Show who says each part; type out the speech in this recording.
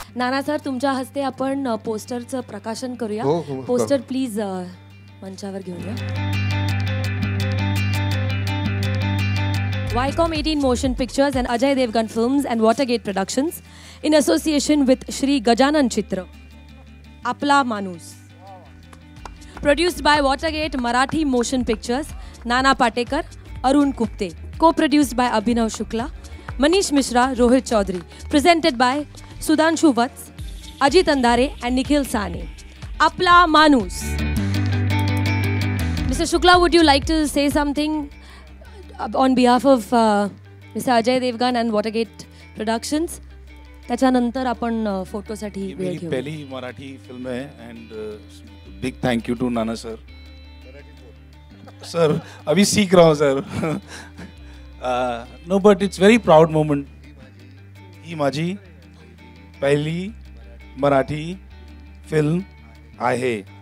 Speaker 1: नाना sir, तुमच्या हस्ते आपण पोस्टरचं प्रकाशन करूया. पोस्टर प्लीज मंचावर घेऊया. Viacom 18 Motion Pictures and Ajay Devgan Films and Watergate Productions in association with Shri Gajanan Chitra. Aapla Manus. Produced by Watergate Marathi Motion Pictures, Nana Patekar, Arun Kupte. Co-produced by Abhinav Shukla, Manish Mishra, Rohit Chaudhary. Presented by Sudhanshu Vats, Ajit Andare and Nikhil Sane. Aapla Manus. Mr. Shukla, would you like to say something on behalf of Mr. Ajay Devgan and Watergate Productions? त्याच्यानंतर आपण फोटोसाठी वेळ घेऊ.
Speaker 2: पहली Marathi film है and big thank you to Nana sir. Sir अभी सीख रहा हूँ sir. No, but it's very proud moment. ही माझी पहिली मराठी फिल्म आहे.